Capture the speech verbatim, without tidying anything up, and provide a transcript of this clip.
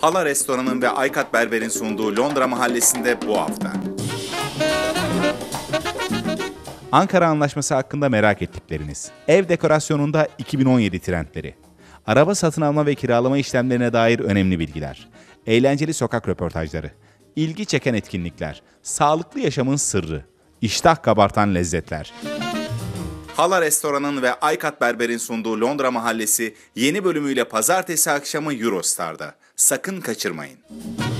Hala Restoran'ın ve Aykat Berber'in sunduğu Londra Mahallesi'nde bu hafta. Ankara Anlaşması hakkında merak ettikleriniz. Ev dekorasyonunda iki bin on yedi trendleri. Araba satın alma ve kiralama işlemlerine dair önemli bilgiler. Eğlenceli sokak röportajları. İlgi çeken etkinlikler. Sağlıklı yaşamın sırrı. İştah kabartan lezzetler. Hala Restoran'ın ve Aykat Berber'in sunduğu Londra Mahallesi yeni bölümüyle pazartesi akşamı Eurostar'da. Sakın kaçırmayın.